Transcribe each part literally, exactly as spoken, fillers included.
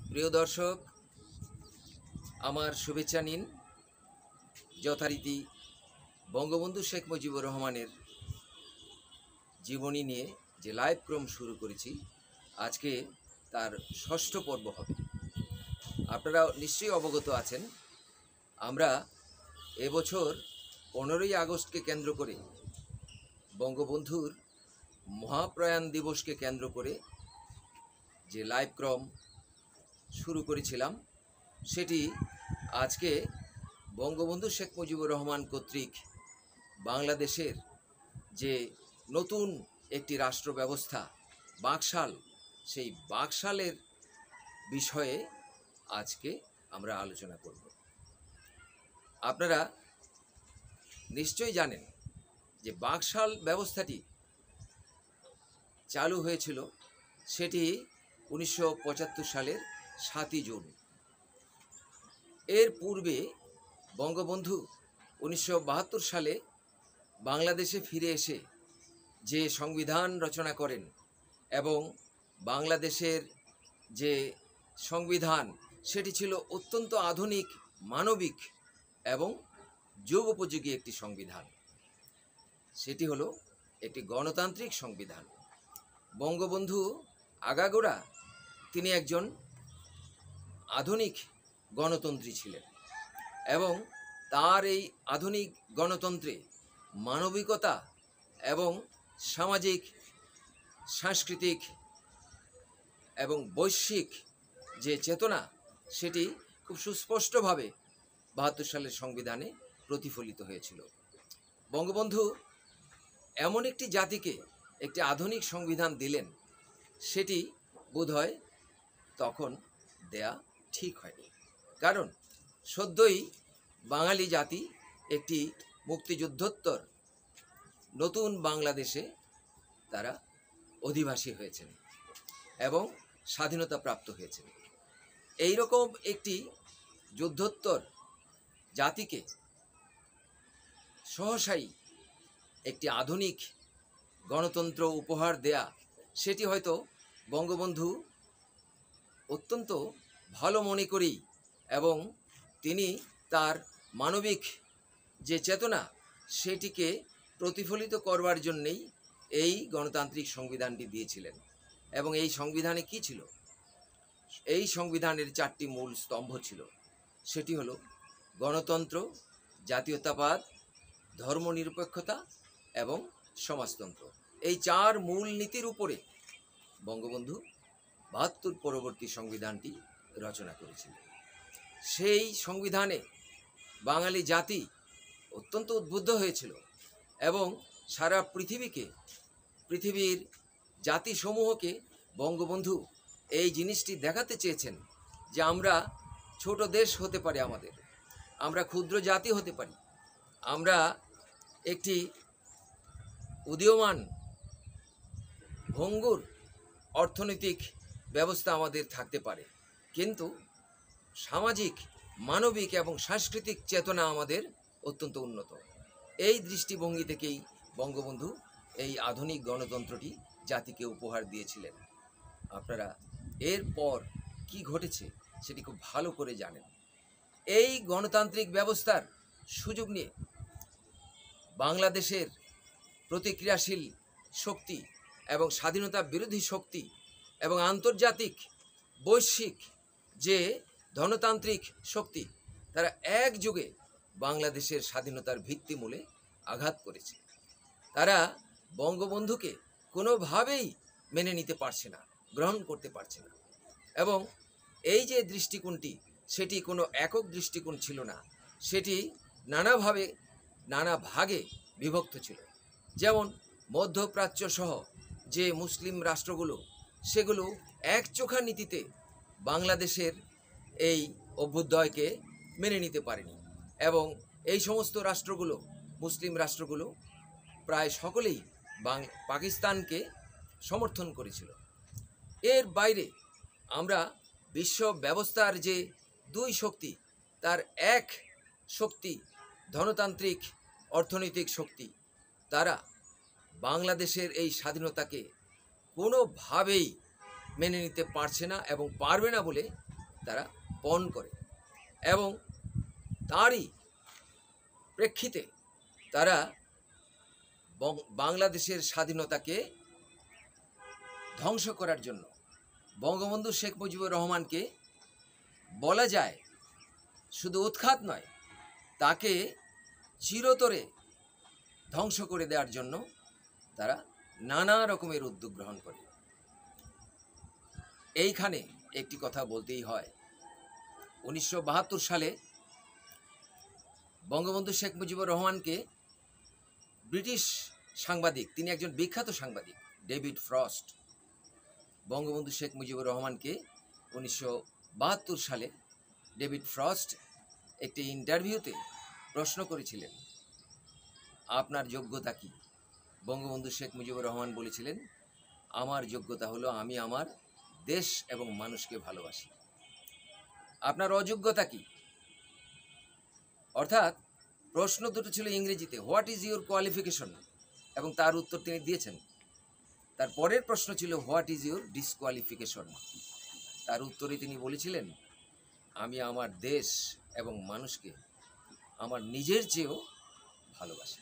প্রিয় দর্শক, আমার শুভেচ্ছা নিন। যথারীতি বঙ্গবন্ধু শেখ মুজিবুর রহমানের জীবনী নিয়ে যে লাইভ ক্রম শুরু করেছি, আজকে তার ষষ্ঠ পর্ব হবে। আপনারা নিশ্চয়ই অবগত আছেন, আমরা এবছর পনেরোই আগস্টকে কেন্দ্র করে বঙ্গবন্ধুর মহাপ্রয়াণ দিবসকে কেন্দ্র করে যে লাইভ ক্রম শুরু করেছিলাম, সেটি আজকে বঙ্গবন্ধু শেখ মুজিবুর রহমান কর্তৃক বাংলাদেশের যে নতুন একটি রাষ্ট্র ব্যবস্থা বাকশাল, সেই বাকশালের বিষয়ে আজকে আমরা আলোচনা করব। আপনারা নিশ্চয়ই জানেন যে বাকশাল ব্যবস্থাটি চালু হয়েছিল, সেটি উনিশশো পঁচাত্তর সালের সাতই জুন। এর পূর্বে বঙ্গবন্ধু উনিশশো বাহাত্তর সালে বাংলাদেশে ফিরে এসে যে সংবিধান রচনা করেন এবং বাংলাদেশের যে সংবিধান সেটি ছিল অত্যন্ত আধুনিক, মানবিক এবং যুগোপযোগী একটি সংবিধান। সেটি হলো একটি গণতান্ত্রিক সংবিধান। বঙ্গবন্ধু আগাগোড়া তিনি একজন আধুনিক গণতন্ত্রী ছিলেন এবং তার এই আধুনিক গণতন্ত্রে মানবিকতা এবং সামাজিক, সাংস্কৃতিক এবং বৈশ্বিক যে চেতনা, সেটি খুব সুস্পষ্টভাবে বাহাত্তর সালের সংবিধানে প্রতিফলিত হয়েছিল। বঙ্গবন্ধু এমন একটি জাতিকে একটি আধুনিক সংবিধান দিলেন, সেটি বোধহয় তখন দেয়া ঠিক হয়নি। কারণ সদ্যই বাঙালি জাতি একটি মুক্তিযুদ্ধোত্তর নতুন বাংলাদেশে তারা অধিবাসী হয়েছেন এবং স্বাধীনতা প্রাপ্ত হয়েছেন। এই রকম একটি যুদ্ধোত্তর জাতিকে সহসাই একটি আধুনিক গণতন্ত্র উপহার দেয়া, সেটি হয়তো বঙ্গবন্ধু অত্যন্ত ভালো মনে করেই এবং তিনি তার মানবিক যে চেতনা সেটিকে প্রতিফলিত করবার জন্যেই এই গণতান্ত্রিক সংবিধানটি দিয়েছিলেন। এবং এই সংবিধানে কি ছিল? এই সংবিধানের চারটি মূল স্তম্ভ ছিল। সেটি হলো গণতন্ত্র, জাতীয়তাবাদ, ধর্মনিরপেক্ষতা এবং সমাজতন্ত্র। এই চার মূল নীতির উপরে বঙ্গবন্ধু বাহাত্তর পরবর্তী সংবিধানটি রচনা করেছিলেন। সেই সংবিধানে বাঙালি জাতি অত্যন্ত উদ্বুদ্ধ হয়েছিল এবং সারা পৃথিবীকে, পৃথিবীর জাতিসমূহকে বঙ্গবন্ধু এই জিনিসটি দেখাতে চেয়েছেন যে আমরা ছোট দেশ হতে পারে, আমাদের আমরা ক্ষুদ্র জাতি হতে পারি, আমরা একটি উদীয়মান ভঙ্গুর অর্থনৈতিক ব্যবস্থা আমাদের থাকতে পারে, কিন্তু সামাজিক, মানবিক এবং সাংস্কৃতিক চেতনা আমাদের অত্যন্ত উন্নত। এই দৃষ্টিভঙ্গি থেকেই বঙ্গবন্ধু এই আধুনিক গণতন্ত্রটি জাতিকে উপহার দিয়েছিলেন। আপনারা এরপর কি ঘটেছে সেটি খুব ভালো করে জানেন। এই গণতান্ত্রিক ব্যবস্থার সুযোগ নিয়ে বাংলাদেশের প্রতিক্রিয়াশীল শক্তি এবং স্বাধীনতা বিরোধী শক্তি এবং আন্তর্জাতিক বৈশ্বিক যে ধনতান্ত্রিক শক্তি, তারা একযোগে বাংলাদেশের স্বাধীনতার ভিত্তিমূলে আঘাত করেছে। তারা বঙ্গবন্ধুকে কোনোভাবেই মেনে নিতে পারছে না, গ্রহণ করতে পারছে না। এবং এই যে দৃষ্টিকোণটি, সেটি কোনো একক দৃষ্টিকোণ ছিল না, সেটি নানাভাবে, নানা ভাগে বিভক্ত ছিল। যেমন মধ্যপ্রাচ্য সহ যে মুসলিম রাষ্ট্রগুলো, সেগুলো একচোখা নীতিতে বাংলাদেশের এই অভ্যুদয়কে মেনে নিতে পারেনি এবং এই সমস্ত রাষ্ট্রগুলো, মুসলিম রাষ্ট্রগুলো প্রায় সকলেই বাং পাকিস্তানকে সমর্থন করেছিল। এর বাইরে আমরা বিশ্ব ব্যবস্থার যে দুই শক্তি, তার এক শক্তি ধনতান্ত্রিক অর্থনৈতিক শক্তি, তারা বাংলাদেশের এই স্বাধীনতাকে কোনোভাবেই মেনে নিতে পারছে না এবং পারবে না বলে তারা পণ করে এবং তারই প্রেক্ষিতে তারা বাংলাদেশের স্বাধীনতাকে ধ্বংস করার জন্য বঙ্গবন্ধু শেখ মুজিবুর রহমানকে বলা যায় শুধু উৎখাত নয়, তাকে চিরতরে ধ্বংস করে দেওয়ার জন্য তারা নানা রকমের উদ্যোগ গ্রহণ করে। এইখানে একটি কথা বলতেই হয়, উনিশশো বাহাত্তর সালে বঙ্গবন্ধু শেখ মুজিবুর রহমানকে ব্রিটিশ সাংবাদিক, তিনি একজন বিখ্যাত সাংবাদিক, ডেভিড ফ্রস্ট, বঙ্গবন্ধু শেখ মুজিবুর রহমানকে উনিশশো বাহাত্তর সালে ডেভিড ফ্রস্ট একটি ইন্টারভিউতে প্রশ্ন করেছিলেন, আপনার যোগ্যতা কি? বঙ্গবন্ধু শেখ মুজিবুর রহমান বলেছিলেন, আমার যোগ্যতা হলো আমি আমার দেশ এবং মানুষকে ভালোবাসি। আপনার অযোগ্যতা কি? অর্থাৎ প্রশ্ন দুটো ছিল ইংরেজিতে, হোয়াট ইজ ইউর কোয়ালিফিকেশন, এবং তার উত্তর তিনি দিয়েছেন। তার পরের প্রশ্ন ছিল হোয়াট ইজ ইউর ডিসকোয়ালিফিকেশন, তার উত্তরে তিনি বলেছিলেন, আমি আমার দেশ এবং মানুষকে আমার নিজের চেয়েও ভালোবাসি।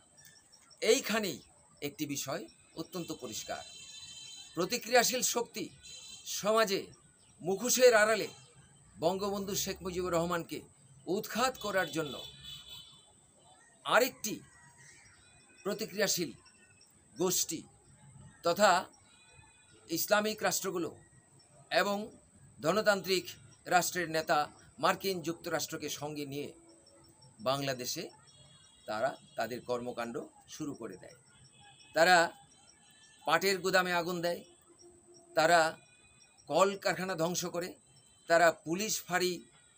এইখানেই একটি বিষয় অত্যন্ত পরিষ্কার, প্রতিক্রিয়াশীল শক্তি সমাজে মুখোশের আড়ালে বঙ্গবন্ধু শেখ মুজিবুর রহমানকে উৎখাত করার জন্য আরেকটি প্রতিক্রিয়াশীল গোষ্ঠী তথা ইসলামিক রাষ্ট্রগুলো এবং ধনতান্ত্রিক রাষ্ট্রের নেতা মার্কিন যুক্তরাষ্ট্রকে সঙ্গে নিয়ে বাংলাদেশে তারা তাদের কর্মকাণ্ড শুরু করে দেয়। তারা পাটের গুদামে আগুন দেয়, তারা কল কারখানা ধ্বংস করে, তারা পুলিশ ফাঁড়ি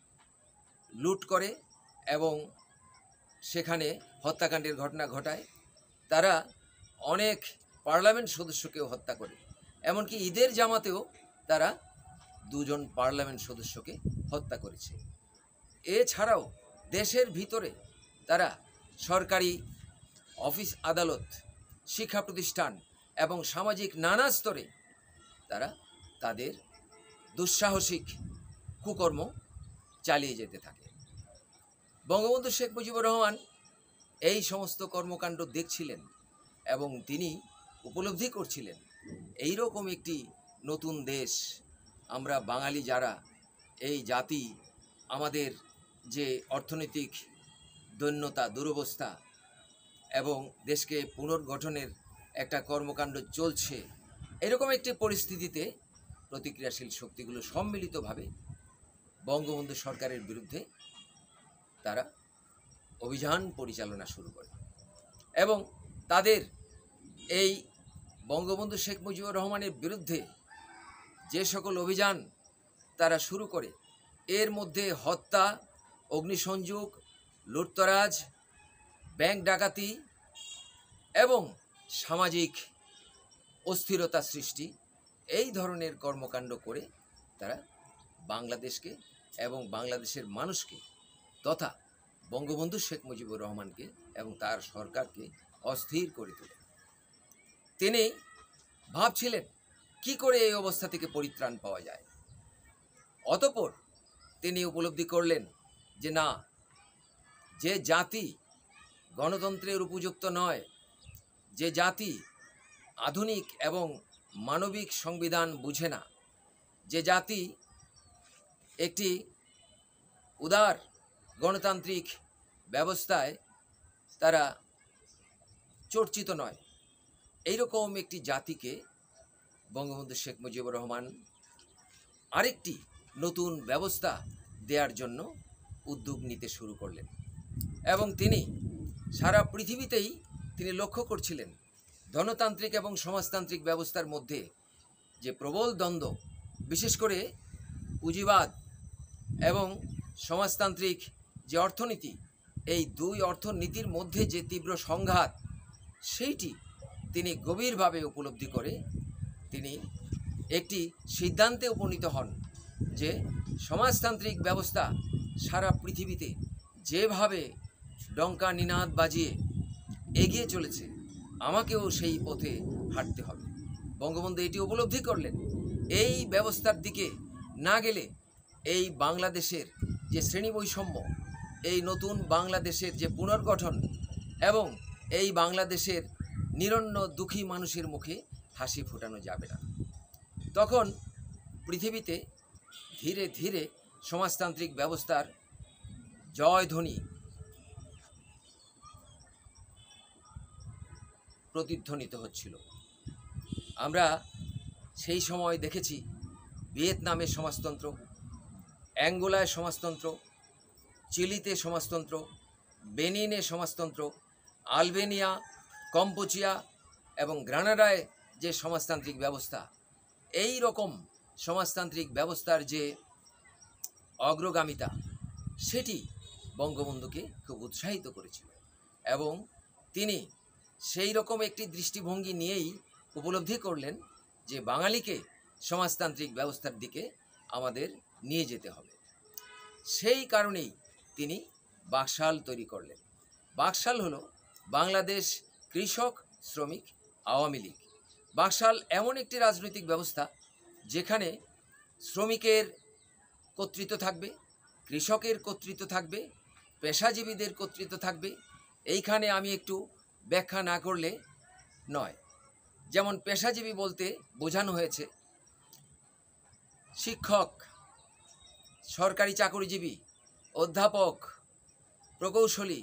লুট করে এবং সেখানে হত্যাকাণ্ডের ঘটনা ঘটায়, তারা অনেক পার্লামেন্ট সদস্যকেও হত্যা করে, এমনকি ঈদের জামাতেও তারা দুজন পার্লামেন্ট সদস্যকে হত্যা করেছে। এছাড়াও দেশের ভিতরে তারা সরকারি অফিস আদালত, শিক্ষা প্রতিষ্ঠান এবং সামাজিক নানা স্তরে তারা তাদের দুঃসাহসিক কুকর্ম চালিয়ে যেতে থাকে। বঙ্গবন্ধু শেখ মুজিবুর রহমান এই সমস্ত কর্মকাণ্ড দেখছিলেন এবং তিনি উপলব্ধি করছিলেন এই রকম একটি নতুন দেশ, আমরা বাঙালি যারা, এই জাতি, আমাদের যে অর্থনৈতিক দৈন্যতা, দুরবস্থা এবং দেশকে পুনর্গঠনের একটা কর্মকাণ্ড চলছে, এরকম একটি পরিস্থিতিতে প্রতিক্রিয়াশীল শক্তিগুলো সম্মিলিতভাবে বঙ্গবন্ধু সরকারের বিরুদ্ধে তারা অভিযান পরিচালনা শুরু করে এবং তাদের এই বঙ্গবন্ধু শেখ মুজিবুর রহমানের বিরুদ্ধে যে সকল অভিযান তারা শুরু করে, এর মধ্যে হত্যা, অগ্নিসংযোগ, লুটতরাজ, ব্যাংক ডাকাতি এবং সামাজিক অস্থিরতা সৃষ্টি, এই ধরনের কর্মকাণ্ড করে তারা বাংলাদেশকে এবং বাংলাদেশের মানুষকে তথা বঙ্গবন্ধু শেখ মুজিবুর রহমানকে এবং তার সরকারকে অস্থির করে তোলে। তিনি ভাবছিলেন কি করে এই অবস্থা থেকে পরিত্রাণ পাওয়া যায়। অতঃপর তিনি উপলব্ধি করলেন যে না, যে জাতি গণতন্ত্রের উপযুক্ত নয়, যে জাতি আধুনিক এবং মানবিক সংবিধান বুঝে না, যে জাতি একটি উদার গণতান্ত্রিক ব্যবস্থায় তারা চর্চিত নয়, এইরকম একটি জাতিকে বঙ্গবন্ধু শেখ মুজিবুর রহমান আরেকটি নতুন ব্যবস্থা দেওয়ার জন্য উদ্যোগ নিতে শুরু করলেন এবং তিনি সারা পৃথিবীতেই তিনি লক্ষ্য করছিলেন ধনতান্ত্রিক এবং সমাজতান্ত্রিক ব্যবস্থার মধ্যে যে প্রবল দ্বন্দ্ব, বিশেষ করে পুঁজিবাদ এবং সমাজতান্ত্রিক যে অর্থনীতি, এই দুই অর্থনীতির মধ্যে যে তীব্র সংঘাত, সেইটি তিনি গভীরভাবে উপলব্ধি করে তিনি একটি সিদ্ধান্তে উপনীত হন যে সমাজতান্ত্রিক ব্যবস্থা সারা পৃথিবীতে যেভাবে ডঙ্কা নিনাদ বাজিয়ে এগিয়ে চলেছে, আমাকেও সেই পথে হাঁটতে হবে। বঙ্গবন্ধু এটি উপলব্ধি করলেন, এই ব্যবস্থার দিকে না গেলে এই বাংলাদেশের যে শ্রেণী বৈষম্য, এই নতুন বাংলাদেশের যে পুনর্গঠন এবং এই বাংলাদেশের নিরন্ন দুঃখী মানুষের মুখে হাসি ফোটানো যাবে না। তখন পৃথিবীতে ধীরে ধীরে সমাজতান্ত্রিক ব্যবস্থার জয়ধ্বনি প্রতিধ্বনিত হচ্ছিল। আমরা সেই সময় দেখেছি ভিয়েতনামের সমাজতন্ত্র, অ্যাঙ্গোলায় সমাজতন্ত্র, চিলিতে সমাজতন্ত্র, বেনিনে সমাজতন্ত্র, আলবেনিয়া, কম্বোচিয়া এবং গ্রানাডায় যে সমাজতান্ত্রিক ব্যবস্থা, এই রকম সমাজতান্ত্রিক ব্যবস্থার যে অগ্রগামিতা, সেটি বঙ্গবন্ধুকে খুব উৎসাহিত করেছিল এবং তিনি সেই রকম একটি দৃষ্টিভঙ্গি নিয়েই উপলব্ধি করলেন যে বাঙালিকে সমাজতান্ত্রিক ব্যবস্থার দিকে আমাদের নিয়ে যেতে হবে। সেই কারণেই তিনি বাকশাল তৈরি করলেন। বাকশাল হলো বাংলাদেশ কৃষক শ্রমিক আওয়ামী লীগ। বাকশাল এমন একটি রাজনৈতিক ব্যবস্থা যেখানে শ্রমিকের কর্তৃত্ব থাকবে, কৃষকের কর্তৃত্ব থাকবে, পেশাজীবীদের কর্তৃত্ব থাকবে। এইখানে আমি একটু ব্যাখ্যা না করলে নয়। যেমন পেশাজীবী বলতে বোঝানো হয়েছে শিক্ষক, সরকারি চাকরিজীবী, অধ্যাপক, প্রকৌশলী,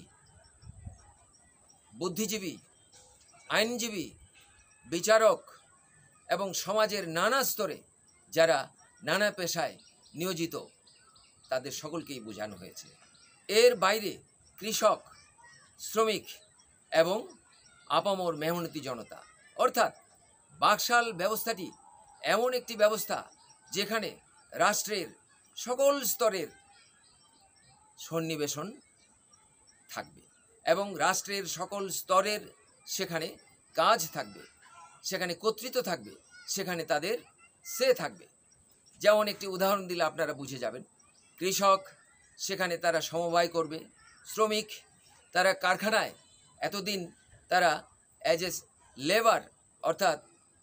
বুদ্ধিজীবী, আইনজীবী, বিচারক এবং সমাজের নানা স্তরে যারা নানা পেশায় নিয়োজিত, তাদের সকলকেই বোঝানো হয়েছে। এর বাইরে কৃষক, শ্রমিক এবং আপামর মেহনতি জনতা, অর্থাৎ বাকশাল ব্যবস্থাটি এমন একটি ব্যবস্থা যেখানে রাষ্ট্রের সকল স্তরের সন্নিবেশন থাকবে এবং রাষ্ট্রের সকল স্তরের সেখানে কাজ থাকবে, সেখানে কর্তৃত্ব থাকবে, সেখানে তাদের সে থাকবে। যেমন একটি উদাহরণ দিলে আপনারা বুঝে যাবেন। কৃষক, সেখানে তারা সমবায় করবে। শ্রমিক, তারা কারখানায় এতদিন তারা অ্যাজ এ লেবার অর্থাৎ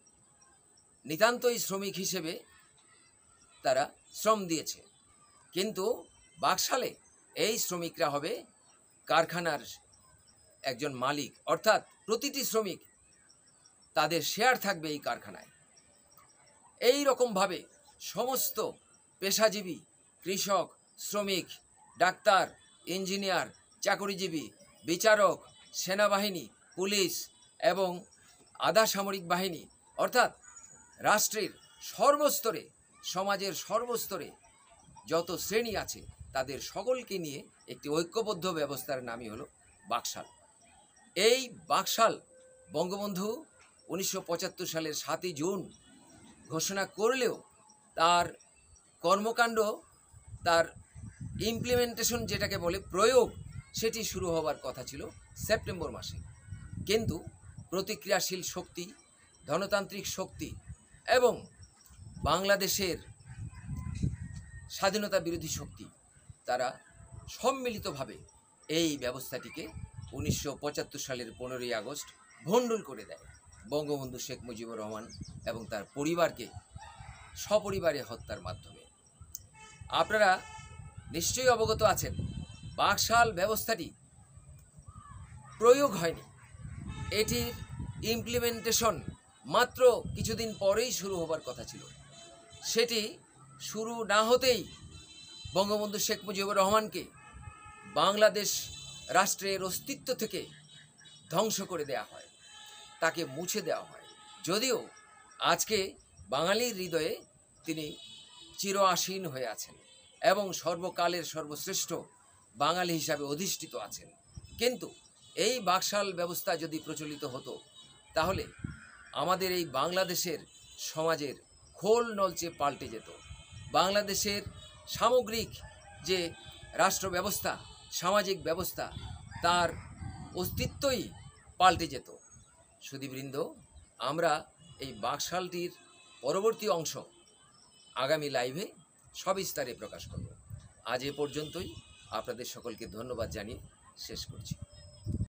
নিতান্তই শ্রমিক হিসেবে তারা শ্রম দিয়েছে, কিন্তু বাকশালে এই শ্রমিকরা হবে কারখানার একজন মালিক, অর্থাৎ প্রতিটি শ্রমিক তাদের শেয়ার থাকবে এই কারখানায়। এই রকমভাবে সমস্ত পেশাজীবী, কৃষক, শ্রমিক, ডাক্তার, ইঞ্জিনিয়ার, চাকরিজীবী, বিচারক, সেনাবাহিনী, পুলিশ এবং আধা সামরিক বাহিনী, অর্থাৎ রাষ্ট্রের সর্বস্তরে, সমাজের সর্বস্তরে যত শ্রেণী আছে তাদের সকলকে নিয়ে একটি ঐক্যবদ্ধ ব্যবস্থার নামই হলো বাকশাল। এই বাকশাল বঙ্গবন্ধু উনিশশো পঁচাত্তর সালের সাতই জুন ঘোষণা করলেও তার কর্মকাণ্ড, তার ইমপ্লিমেন্টেশন যেটাকে বলে প্রয়োগ, সেটি শুরু হওয়ার কথা ছিল সেপ্টেম্বর মাসে। কিন্তু প্রতিক্রিয়াশীল শক্তি, ধনতান্ত্রিক শক্তি এবং বাংলাদেশের স্বাধীনতা বিরোধী শক্তি, তারা সম্মিলিতভাবে এই ব্যবস্থাটিকে উনিশশো পঁচাত্তর সালের পনেরোই আগস্ট ভণ্ডুল করে দেয়। বঙ্গবন্ধু শেখ মুজিবুর রহমান এবং তার পরিবারকে সপরিবারে হত্যার মাধ্যমে। আপনারা নিশ্চয়ই অবগত আছেন, বাকশাল ব্যবস্থাটি প্রয়োগ হয়নি, এটির ইমপ্লিমেন্টেশন মাত্র কিছুদিন পরেই শুরু হবার কথা ছিল। সেটি শুরু না হতেই বঙ্গবন্ধু শেখ মুজিবুর রহমানকে বাংলাদেশ রাষ্ট্রের অস্তিত্ব থেকে ধ্বংস করে দেওয়া হয়, তাকে মুছে দেওয়া হয়। যদিও আজকে বাঙালির হৃদয়ে তিনি চির আসীন হয়ে আছেন এবং সর্বকালের সর্বশ্রেষ্ঠ বাঙালি হিসাবে অধিষ্ঠিত আছেন, কিন্তু এই বাকশাল ব্যবস্থা যদি প্রচলিত হতো তাহলে আমাদের এই বাংলাদেশের সমাজের খোল নলচে পাল্টে যেত। বাংলাদেশের সামগ্রিক যে রাষ্ট্র ব্যবস্থা, সামাজিক ব্যবস্থা, তার অস্তিত্বই পাল্টে যেত। সুধীবৃন্দ, আমরা এই বাকশালটির পরবর্তী অংশ আগামী লাইভে সবিস্তারে প্রকাশ করব। আজ এ পর্যন্তই। আপনাদের সকলকে ধন্যবাদ জানিয়ে শেষ করছি।